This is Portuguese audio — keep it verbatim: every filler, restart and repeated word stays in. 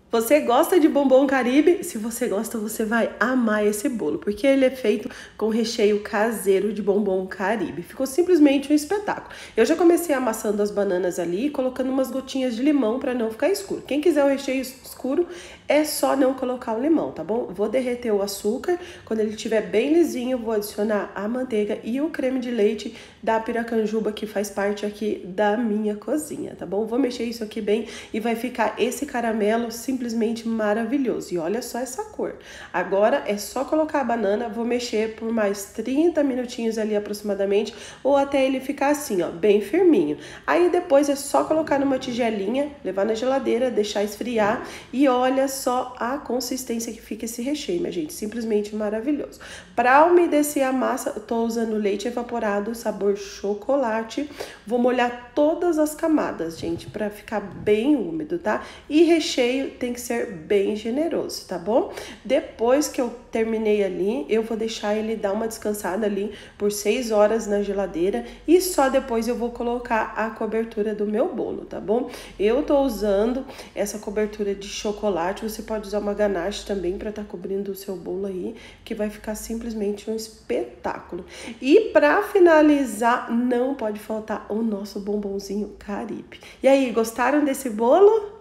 Você gosta de bombom Caribe? Se você gosta, você vai amar esse bolo, porque ele é feito com recheio caseiro de bombom Caribe. Ficou simplesmente um espetáculo. Eu já comecei amassando as bananas ali e colocando umas gotinhas de limão para não ficar escuro. Quem quiser o recheio escuro, é só não colocar o limão, tá bom? Vou derreter o açúcar. Quando ele estiver bem lisinho, vou adicionar a manteiga e o creme de leite da Piracanjuba, que faz parte aqui da minha cozinha, tá bom? Vou mexer isso aqui bem e vai ficar esse caramelo simplesmente maravilhoso. E olha só essa cor. Agora é só colocar a banana, vou mexer por mais trinta minutinhos ali aproximadamente, ou até ele ficar assim, ó, bem firminho. Aí depois é só colocar numa tigelinha, levar na geladeira, deixar esfriar e olha só a consistência que fica esse recheio, minha gente, simplesmente maravilhoso. Para umedecer a massa, eu tô usando leite evaporado, sabor chocolate. Vou molhar todas as camadas, gente, para ficar bem úmido, tá? E recheio tem que ser bem generoso, tá bom? Depois que eu terminei ali, eu vou deixar ele dar uma descansada ali por seis horas na geladeira e só depois eu vou colocar a cobertura do meu bolo, tá bom? Eu tô usando essa cobertura de chocolate, você pode usar uma ganache também para estar tá cobrindo o seu bolo aí, que vai ficar simplesmente um espetáculo. E para finalizar, não pode faltar o nosso bombonzinho Caribe. E aí, gostaram desse bolo?